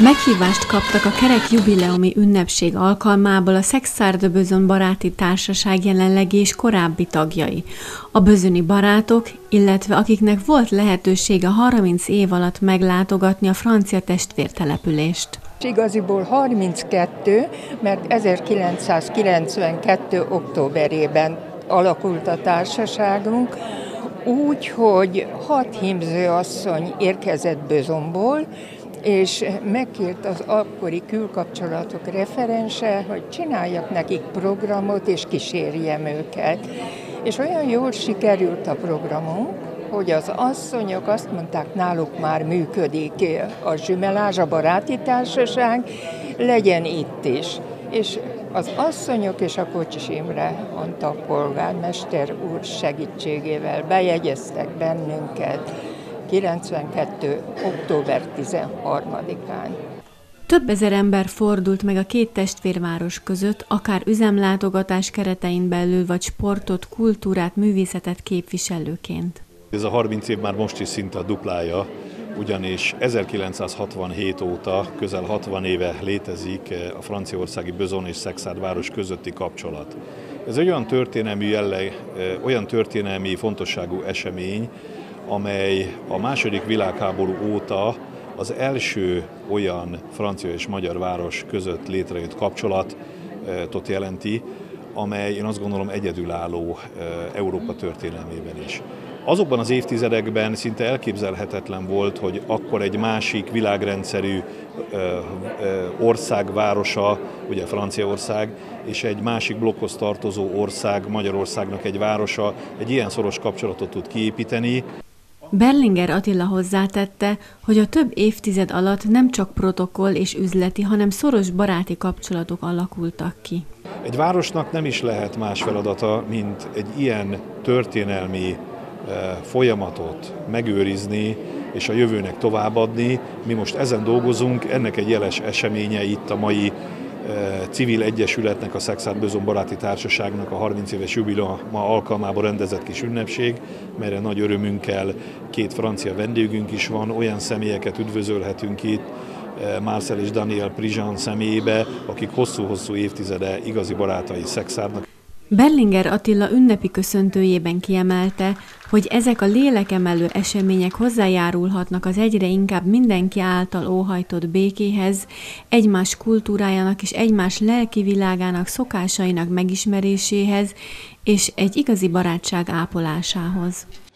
Meghívást kaptak a kerek jubileumi ünnepség alkalmából a Szekszárd Bözön Baráti Társaság jelenlegi és korábbi tagjai. A bözöni barátok, illetve akiknek volt lehetősége 30 év alatt meglátogatni a francia testvértelepülést. Igaziból 32, mert 1992. októberében alakult a társaságunk, úgy, hogy 6 hímzőasszony érkezett Bözönból, és megkért az akkori külkapcsolatok referense, hogy csináljak nekik programot, és kísérjem őket. És olyan jól sikerült a programunk, hogy az asszonyok azt mondták, náluk már működik a zsümelázs, a baráti társaság, legyen itt is. És az asszonyok és a Kocsis Imre Antal polgármester úr segítségével bejegyeztek bennünket 92. október 13-án. Több ezer ember fordult meg a két testvérváros között, akár üzemlátogatás keretein belül, vagy sportot, kultúrát, művészetet képviselőként. Ez a 30 év már most is szinte a duplája, ugyanis 1967 óta, közel 60 éve létezik a franciaországi Bözön és Szekszárd város közötti kapcsolat. Ez egy olyan történelmi olyan történelmi fontosságú esemény, amely a II. Világháború óta az első olyan francia és magyar város között létrejött kapcsolatot jelenti, amely én azt gondolom egyedülálló Európa történelmében is. Azokban az évtizedekben szinte elképzelhetetlen volt, hogy akkor egy másik világrendszerű ország városa, ugye Franciaország, és egy másik blokkhoz tartozó ország, Magyarországnak egy városa egy ilyen szoros kapcsolatot tud kiépíteni. Berlinger Attila hozzátette, hogy a több évtized alatt nem csak protokoll és üzleti, hanem szoros baráti kapcsolatok alakultak ki. Egy városnak nem is lehet más feladata, mint egy ilyen történelmi folyamatot megőrizni és a jövőnek továbbadni. Mi most ezen dolgozunk, ennek egy jeles eseménye itt a mai civil egyesületnek, a Szekszárd Bözön Baráti Társaságnak a 30 éves jubileuma alkalmából rendezett kis ünnepség, melyre nagy örömünkkel 2 francia vendégünk is van, olyan személyeket üdvözölhetünk itt, Marcel és Daniel Prigent személyébe, akik hosszú-hosszú évtizede igazi barátai Szekszárdnak. Berlinger Attila ünnepi köszöntőjében kiemelte, hogy ezek a lélekemelő események hozzájárulhatnak az egyre inkább mindenki által óhajtott békéhez, egymás kultúrájának és egymás lelki világának, szokásainak megismeréséhez és egy igazi barátság ápolásához.